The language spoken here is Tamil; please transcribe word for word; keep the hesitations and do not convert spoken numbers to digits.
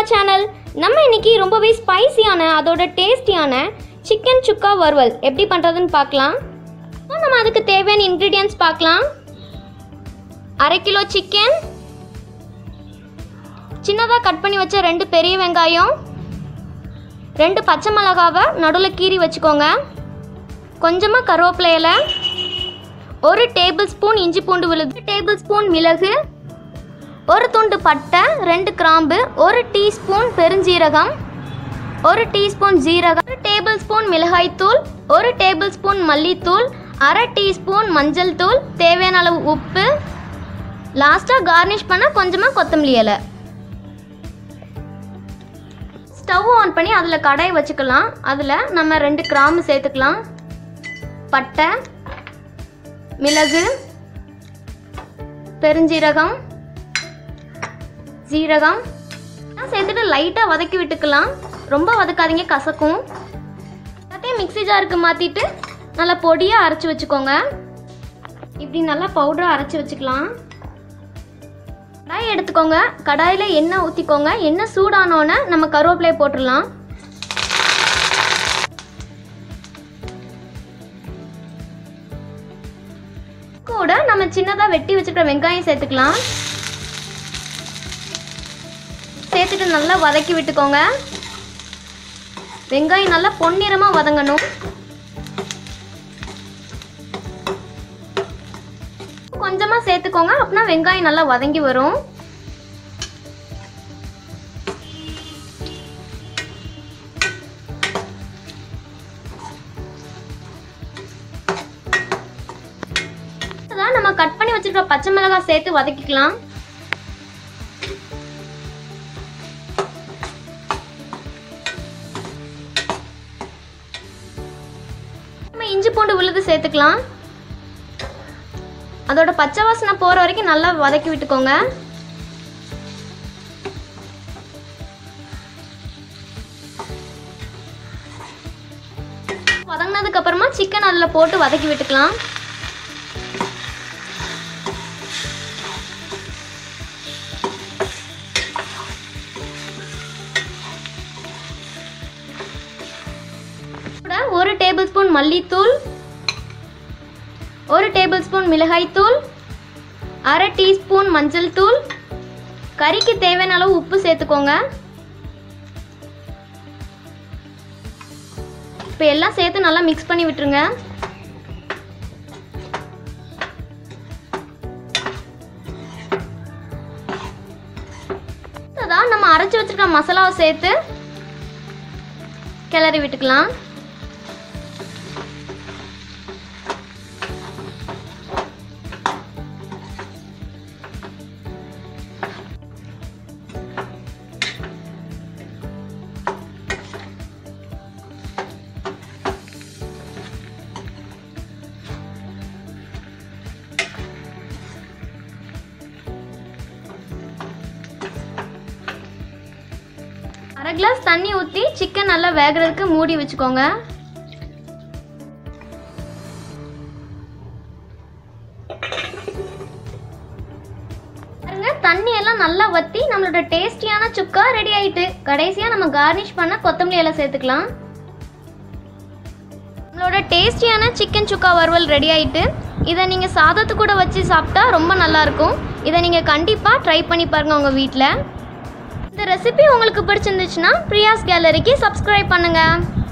channel. நம்ம இன்னைக்கு ரொம்பவே ஸ்பைசியான அதோட டேஸ்டியான chicken chukka varuval எப்படி பண்றதுன்னு பார்க்கலாம். நம்ம அதுக்கு தேவையான ingredients பார்க்கலாம். அரை கிலோ chicken, சின்னதா கட் பண்ணி வச்ச ரெண்டு பெரிய வெங்காயம், ரெண்டு பச்சை மிளகாவை நடுவுல கீறி வச்சுக்கோங்க. கொஞ்சமா கருவேப்பிலை இலை, ஒரு டேபிள் ஸ்பூன் இஞ்சி பூண்டு விழுது, டேபிள் ஸ்பூன் மிளகு, ஒரு துண்டு பட்டை, ரெண்டு கிராம்பு, ஒரு டீஸ்பூன் பெருஞ்சீரகம், ஒரு டீஸ்பூன் ஜீரகம், ஒரு டேபிள் ஸ்பூன் மிளகாய் தூள், ஒரு டேபிள் ஸ்பூன் மல்லித்தூள், அரை டீஸ்பூன் மஞ்சள் தூள், தேவையான அளவு உப்பு, லாஸ்ட்டாக கார்னிஷ் பண்ண கொஞ்சமாக கொத்தமல்லி இலை. ஸ்டவ் ஆன் பண்ணி அதில் கடாய் வச்சுக்கலாம். அதில் நம்ம ரெண்டு கிராம்பு சேர்த்துக்கலாம், பட்டை, மிளகு, பெருஞ்சீரகம், ஜீரகம் சேர்த்துட்டு லைட்டாக வதக்கி விட்டுக்கலாம். ரொம்ப வதக்காதீங்க, கசக்கும். எல்லாத்தையும் மிக்ஸி ஜாருக்கு மாற்றிட்டு நல்லா பொடியாக அரைச்சி வச்சுக்கோங்க. இப்படி நல்லா பவுடராக அரைச்சி வச்சுக்கலாம். கடாயை எடுத்துக்கோங்க. கடாயில் எண்ணெய் ஊற்றிக்கோங்க. எண்ணெய் சூடானோன்னே நம்ம கருவேப்பிலையை போட்டுடலாம். கூட நம்ம சின்னதாக வெட்டி வச்சுக்கிற வெங்காயம் சேர்த்துக்கலாம். சேர்த்துட்டு நல்லா வதக்கி விட்டுக்கோங்க. வெங்காயம் நல்லா பொன்னிறமாக வதங்கணும். கொஞ்சமாக சேர்த்துக்கோங்க, அப்படின்னா வெங்காயம் நல்லா வதங்கி வரும். நம்ம கட் பண்ணி வச்சிருக்க பச்சை மிளகாய் சேர்த்து வதக்கிக்கலாம். இஞ்சி பூண்டு விழுது சேர்த்துக்கலாம். அதோட பச்சை வாசனை போற வரைக்கும் நல்லா வதக்கி விட்டுக்கோங்க. வதங்கினதுக்கு அப்புறமா சிக்கன் அதில் போட்டு வதக்கி விட்டுக்கலாம். ஒரு டேபிள் ஸ்பூன் மல்லித்தூள், ஒரு டேபிள் ஸ்பூன் மிளகாய் தூள், அரை டீஸ்பூன் மஞ்சள் தூள், கறிக்கு தேவையான அளவு உப்பு சேர்த்துக்கோங்க. இப்போ எல்லாம் சேர்த்து நல்லா மிக்ஸ் பண்ணி விட்டுருங்க. அதான் நம்ம அரைச்சி வச்சிருக்க மசாலாவை சேர்த்து கிளறி விட்டுக்கலாம். அரை கிளாஸ் தண்ணி ஊற்றி சிக்கன் நல்லா வேகிறதுக்கு மூடி வச்சுக்கோங்க. பாருங்க, தண்ணி எல்லாம் நல்லா வத்தி நம்மளோட டேஸ்டியான சுக்கா ரெடி ஆயிட்டு. கடைசியா நம்ம கார்னிஷ் பண்ண கொத்தமல்லி இலை சேர்த்துக்கலாம். நம்மளோட டேஸ்டியான சிக்கன் சுக்கா வறுவல் ரெடி ஆயிட்டு. இதை நீங்க சாதத்து கூட வச்சு சாப்பிட்டா ரொம்ப நல்லா இருக்கும். இதை நீங்க கண்டிப்பா ட்ரை பண்ணி பாருங்க உங்க வீட்டில். இந்த ரெசிபி உங்களுக்கு பிடிச்சிருந்துச்சுன்னா பிரியாஸ் கேலரிக்கு சப்ஸ்கிரைப் பண்ணுங்க.